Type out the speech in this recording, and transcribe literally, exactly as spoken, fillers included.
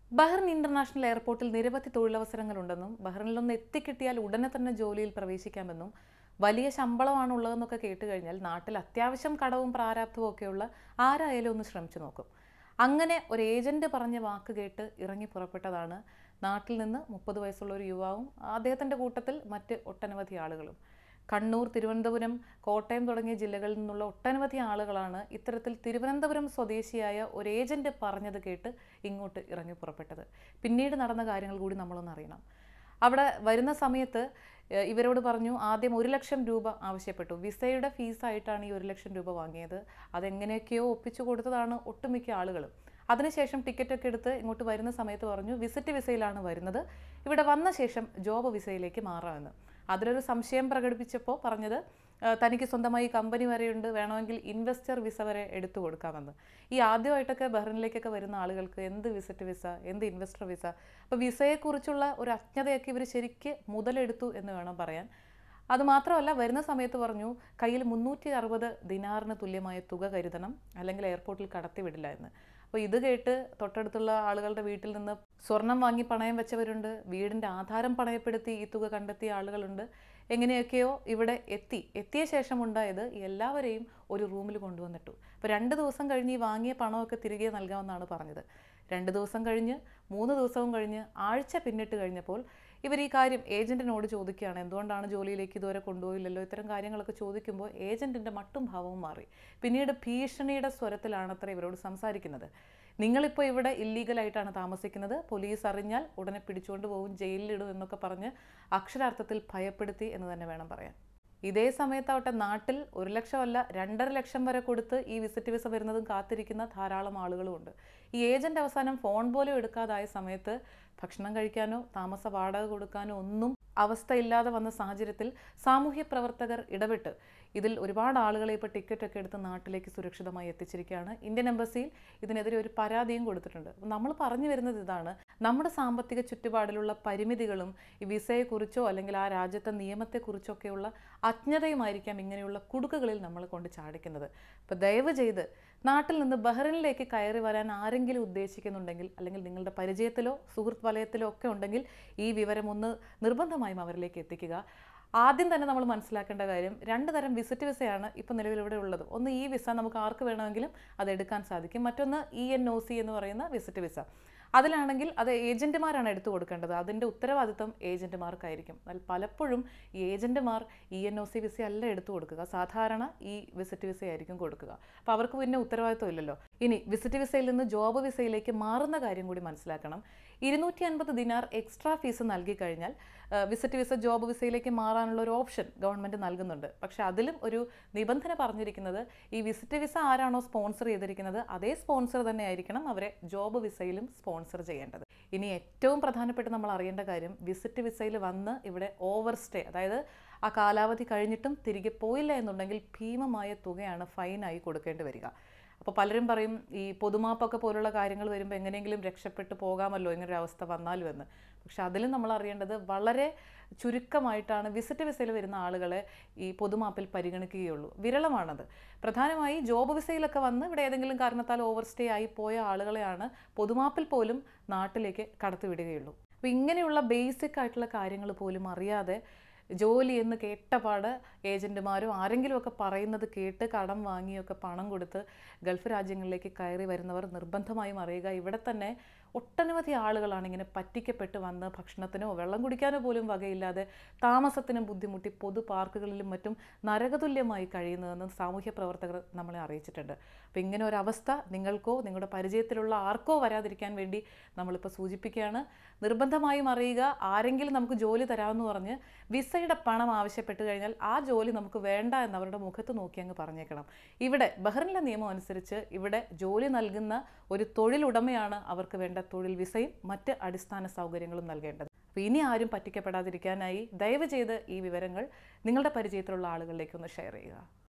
Bahrain international എയർപോർട്ടിൽ നിരവധി തൊഴിലവസരങ്ങളുണ്ടെന്നും ബഹ്റിനിലൊന്ന് എത്തിക്കിട്ടിയാൽ ഉടനെ തന്നെ ജോലിയിൽ പ്രവേശിക്കാമെന്നും വലിയ ശമ്പളമാണ് ഉള്ളതെന്നൊക്കെ കേട്ട് കഴിഞ്ഞാൽ നാട്ടിൽ അത്യാവശ്യം കടവും പ്രാരാബ്ധവും ഒക്കെയുള്ള ആരായാലും ഒന്ന് ശ്രമിച്ചു നോക്കും. അങ്ങനെ ഒരു ഏജന്റ് പറഞ്ഞ വാക്ക് കേട്ട് ഇറങ്ങി പുറപ്പെട്ടതാണ് നാട്ടിൽ നിന്ന് മുപ്പത് വയസ്സുള്ള ഒരു യുവാവും അദ്ദേഹത്തിൻ്റെ കൂട്ടത്തിൽ മറ്റ് ഒട്ടനവധി ആളുകളും. കണ്ണൂർ, തിരുവനന്തപുരം, കോട്ടയം തുടങ്ങിയ ജില്ലകളിൽ നിന്നുള്ള ഒട്ടനവധി ആളുകളാണ് ഇത്തരത്തിൽ തിരുവനന്തപുരം സ്വദേശിയായ ഒരു ഏജന്റ് പറഞ്ഞത് കേട്ട് ഇങ്ങോട്ട് ഇറങ്ങി പുറപ്പെട്ടത്. പിന്നീട് നടന്ന കാര്യങ്ങൾ കൂടി നമ്മളൊന്ന് അറിയണം. അവിടെ വരുന്ന സമയത്ത് ഇവരോട് പറഞ്ഞു, ആദ്യം ഒരു ലക്ഷം രൂപ ആവശ്യപ്പെട്ടു. വിസയുടെ ഫീസായിട്ടാണ് ഈ ഒരു ലക്ഷം രൂപ വാങ്ങിയത്. അതെങ്ങനെയൊക്കെയോ ഒപ്പിച്ചു കൊടുത്തതാണ് ഒട്ടുമിക്ക ആളുകളും. അതിനുശേഷം ടിക്കറ്റൊക്കെ എടുത്ത് ഇങ്ങോട്ട് വരുന്ന സമയത്ത് പറഞ്ഞു, വിസിറ്റ് വിസയിലാണ് വരുന്നത്, ഇവിടെ വന്ന ശേഷം ജോബ് വിസയിലേക്ക് മാറാമെന്ന്. അതിലൊരു സംശയം പ്രകടിപ്പിച്ചപ്പോൾ പറഞ്ഞത്, തനിക്ക് സ്വന്തമായി കമ്പനി വരെയുണ്ട്, വേണമെങ്കിൽ ഇൻവെസ്റ്റർ വിസ വരെ എടുത്തു കൊടുക്കാമെന്ന്. ഈ ആദ്യമായിട്ടൊക്കെ ബഹ്റിനിലേക്കൊക്കെ വരുന്ന ആളുകൾക്ക് എന്ത് വിസിറ്റ് വിസ, എന്ത് ഇൻവെസ്റ്റർ വിസ, അപ്പോൾ വിസയെക്കുറിച്ചുള്ള ഒരു അജ്ഞതയൊക്കെ ഇവർ ശരിക്ക് മുതലെടുത്തു എന്ന് വേണം പറയാൻ. അതുമാത്രമല്ല, വരുന്ന സമയത്ത് പറഞ്ഞു കയ്യിൽ മുന്നൂറ്റി അറുപത് ദിനാറിന് തുല്യമായ തുക കരുതണം, അല്ലെങ്കിൽ എയർപോർട്ടിൽ കടത്തിവിടില്ല എന്ന്. അപ്പോൾ ഇത് കേട്ട് തൊട്ടടുത്തുള്ള ആളുകളുടെ വീട്ടിൽ നിന്ന് സ്വർണം വാങ്ങി പണയം വെച്ചവരുണ്ട്, വീടിൻ്റെ ആധാരം പണയപ്പെടുത്തി ഈ തുക കണ്ടെത്തിയ ആളുകളുണ്ട്. എങ്ങനെയൊക്കെയോ ഇവിടെ എത്തി എത്തിയ ശേഷം ഉണ്ടായത് എല്ലാവരെയും ഒരു റൂമിൽ കൊണ്ടുവന്നിട്ടു. അപ്പോൾ രണ്ട് ദിവസം കഴിഞ്ഞ് ഈ വാങ്ങിയ പണമൊക്കെ തിരികെ നൽകാമെന്നാണ് പറഞ്ഞത്. രണ്ട് ദിവസം കഴിഞ്ഞ് മൂന്ന് ദിവസവും കഴിഞ്ഞ് ആഴ്ച പിന്നിട്ട് കഴിഞ്ഞപ്പോൾ ഇവർ ഈ കാര്യം ഏജൻറ്റിനോട് ചോദിക്കുകയാണ്, എന്തുകൊണ്ടാണ് ജോലിയിലേക്ക് ഇതുവരെ കൊണ്ടുപോയില്ലല്ലോ, ഇത്തരം കാര്യങ്ങളൊക്കെ ചോദിക്കുമ്പോൾ ഏജൻറ്റിൻ്റെ മട്ടും ഭാവവും മാറി. പിന്നീട് ഭീഷണിയുടെ സ്വരത്തിലാണത്ര ഇവരോട് സംസാരിക്കുന്നത്. നിങ്ങളിപ്പോൾ ഇവിടെ ഇല്ലീഗലായിട്ടാണ് താമസിക്കുന്നത്, പോലീസ് അറിഞ്ഞാൽ ഉടനെ പിടിച്ചുകൊണ്ട് പോകും, ജയിലിലിടും എന്നൊക്കെ പറഞ്ഞ് അക്ഷരാർത്ഥത്തിൽ ഭയപ്പെടുത്തി എന്ന് തന്നെ വേണം പറയാൻ. ഇതേ സമയത്താവട്ടെ നാട്ടിൽ ഒരു ലക്ഷമല്ല രണ്ടര ലക്ഷം വരെ കൊടുത്ത് ഈ വിസിറ്റ് വിസ വരുന്നതും കാത്തിരിക്കുന്ന ധാരാളം ആളുകളുമുണ്ട്. ഈ ഏജന്റ് അവസാനം ഫോൺ പോലും എടുക്കാതായ സമയത്ത് ഭക്ഷണം കഴിക്കാനോ താമസ വാടക കൊടുക്കാനോ ഒന്നും അവസ്ഥയില്ലാതെ വന്ന സാഹചര്യത്തിൽ സാമൂഹ്യ പ്രവർത്തകർ ഇടപെട്ട് ഇതിൽ ഒരുപാട് ആളുകളെ ഇപ്പോൾ ടിക്കറ്റൊക്കെ എടുത്ത് നാട്ടിലേക്ക് സുരക്ഷിതമായി എത്തിച്ചിരിക്കുകയാണ്. ഇന്ത്യൻ എംബസിയിൽ ഇതിനെതിരെ ഒരു പരാതിയും കൊടുത്തിട്ടുണ്ട്. നമ്മൾ പറഞ്ഞു വരുന്നത് ഇതാണ്, നമ്മുടെ സാമ്പത്തിക ചുറ്റുപാടിലുള്ള പരിമിതികളും ഈ വിസയെക്കുറിച്ചോ അല്ലെങ്കിൽ ആ രാജ്യത്തെ നിയമത്തെക്കുറിച്ചൊക്കെയുള്ള അജ്ഞതയുമായിരിക്കാം ഇങ്ങനെയുള്ള കുടുക്കുകളിൽ നമ്മൾ കൊണ്ട് ചാടിക്കുന്നത്. അപ്പോൾ ദയവ് ചെയ്ത് നാട്ടിൽ നിന്ന് ബഹ്റിനിലേക്ക് കയറി വരാൻ ആരെങ്കിലും ഉദ്ദേശിക്കുന്നുണ്ടെങ്കിൽ, അല്ലെങ്കിൽ നിങ്ങളുടെ പരിചയത്തിലോ സുഹൃത്ത് വലയത്തിലോ ഒക്കെ ഉണ്ടെങ്കിൽ ഈ വിവരം ഒന്ന് നിർബന്ധമായും അവരിലേക്ക് എത്തിക്കുക. ആദ്യം തന്നെ നമ്മൾ മനസ്സിലാക്കേണ്ട കാര്യം, രണ്ട് തരം വിസിറ്റ് വിസയാണ് ഇപ്പോൾ നിലവിൽ ഇവിടെ ഉള്ളത്. ഒന്ന് ഈ വിസ, നമുക്ക് ആർക്ക് വേണമെങ്കിലും അത് എടുക്കാൻ സാധിക്കും. മറ്റൊന്ന് ഇ എൻ ഒ സി എന്ന് പറയുന്ന വിസിറ്റ് വിസ. അതിലാണെങ്കിൽ അത് ഏജന്റുമാരാണ് എടുത്തു കൊടുക്കേണ്ടത്. അതിൻ്റെ ഉത്തരവാദിത്വം ഏജന്റുമാർക്കായിരിക്കും. എന്നാൽ പലപ്പോഴും ഈ ഏജന്റുമാർ E N O C visa അല്ല എടുത്തു കൊടുക്കുക, സാധാരണ ഈ വിസിറ്റ് വിസ ആയിരിക്കും കൊടുക്കുക. അപ്പോൾ അവർക്ക് പിന്നെ ഉത്തരവാദിത്വം ഇല്ലല്ലോ. ഇനി വിസിറ്റ് വിസയിൽ നിന്ന് ജോബ് വിസയിലേക്ക് മാറുന്ന കാര്യം കൂടി മനസ്സിലാക്കണം. ഇരുന്നൂറ്റി അൻപത് ദിനാർ എക്സ്ട്രാ ഫീസ് നൽകി കഴിഞ്ഞാൽ വിസിറ്റ് വിസ ജോബ് വിസയിലേക്ക് മാറാനുള്ള ഒരു ഓപ്ഷൻ ഗവൺമെൻറ് നൽകുന്നുണ്ട്. പക്ഷെ അതിലും ഒരു നിബന്ധന പറഞ്ഞിരിക്കുന്നത്, ഈ വിസിറ്റ് വിസ ആരാണോ സ്പോൺസർ ചെയ്തിരിക്കുന്നത് അതേ സ്പോൺസർ തന്നെ ആയിരിക്കണം അവരെ ജോബ് വിസയിലും സ്പോൺസർ ചെയ്യേണ്ടത്. ഇനി ഏറ്റവും പ്രധാനപ്പെട്ട് നമ്മൾ അറിയേണ്ട കാര്യം, വിസിറ്റ് വിസയിൽ വന്ന് ഇവിടെ ഓവർ സ്റ്റേ, അതായത് ആ കാലാവധി കഴിഞ്ഞിട്ടും തിരികെ പോയില്ല എന്നുണ്ടെങ്കിൽ ഭീമമായ തുകയാണ് ഫൈനായി കൊടുക്കേണ്ടി വരിക. അപ്പോൾ പലരും പറയും, ഈ പൊതുമാപ്പൊക്കെ പോലുള്ള കാര്യങ്ങൾ വരുമ്പോൾ എങ്ങനെയെങ്കിലും രക്ഷപ്പെട്ടു പോകാമല്ലോ ഇങ്ങനൊരു അവസ്ഥ വന്നാലും എന്ന്. പക്ഷെ അതിലും നമ്മൾ അറിയേണ്ടത്, വളരെ ചുരുക്കമായിട്ടാണ് വിസിറ്റ് വിസയിൽ വരുന്ന ആളുകളെ ഈ പൊതുമാപ്പിൽ പരിഗണിക്കുകയുള്ളൂ. വിരളമാണത്. പ്രധാനമായി ജോബ് വിസയിലൊക്കെ വന്ന് ഇവിടെ ഏതെങ്കിലും കാരണത്താൽ ഓവർ സ്റ്റേ ആയി പോയ ആളുകളെയാണ് പൊതുമാപ്പിൽ പോലും നാട്ടിലേക്ക് കടത്തിവിടുകയുള്ളൂ. അപ്പോൾ ഇങ്ങനെയുള്ള ബേസിക് ആയിട്ടുള്ള കാര്യങ്ങൾ പോലും അറിയാതെ ജോലി എന്ന് കേട്ടപാട് ഏജൻറ്റുമാരോ ആരെങ്കിലുമൊക്കെ പറയുന്നത് കേട്ട് കടം വാങ്ങിയൊക്കെ പണം കൊടുത്ത് ഗൾഫ് രാജ്യങ്ങളിലേക്ക് കയറി വരുന്നവർ നിർബന്ധമായും അറിയുക, ഇവിടെ തന്നെ ഒട്ടനവധി ആളുകളാണ് ഇങ്ങനെ പറ്റിക്കപ്പെട്ട് വന്ന് ഭക്ഷണത്തിനോ വെള്ളം കുടിക്കാനോ പോലും വകയില്ലാതെ താമസത്തിനും ബുദ്ധിമുട്ടി പൊതു പാർക്കുകളിലും മറ്റും നരകതുല്യമായി കഴിയുന്നതെന്ന് സാമൂഹ്യ പ്രവർത്തകർ നമ്മളെ അറിയിച്ചിട്ടുണ്ട്. അപ്പോൾ ഇങ്ങനെ ഒരവസ്ഥ നിങ്ങൾക്കോ നിങ്ങളുടെ പരിചയത്തിലുള്ള ആർക്കോ വരാതിരിക്കാൻ വേണ്ടി നമ്മളിപ്പോൾ സൂചിപ്പിക്കുകയാണ്. നിർബന്ധമായും അറിയുക, ആരെങ്കിലും നമുക്ക് ജോലി തരാമെന്ന് പറഞ്ഞ് വിസയുടെ പണം ആവശ്യപ്പെട്ട് കഴിഞ്ഞാൽ ആ ജോലി നമുക്ക് വേണ്ട എന്ന് അവരുടെ മുഖത്ത് നോക്കി അങ്ങ് പറഞ്ഞേക്കണം. ഇവിടെ ബഹ്റിനിലെ നിയമം അനുസരിച്ച് ഇവിടെ ജോലി നൽകുന്ന ഒരു തൊഴിലുടമയാണ് അവർക്ക് വേണ്ട തൊഴിൽ വിസയും മറ്റ് അടിസ്ഥാന സൗകര്യങ്ങളും നൽകേണ്ടത്. അപ്പോൾ ഇനി ആരും പറ്റിക്കപ്പെടാതിരിക്കാനായി ദയവ് ചെയ്ത് ഈ വിവരങ്ങൾ നിങ്ങളുടെ പരിചയത്തിലുള്ള ആളുകളിലേക്ക് ഒന്ന് ഷെയർ ചെയ്യുക.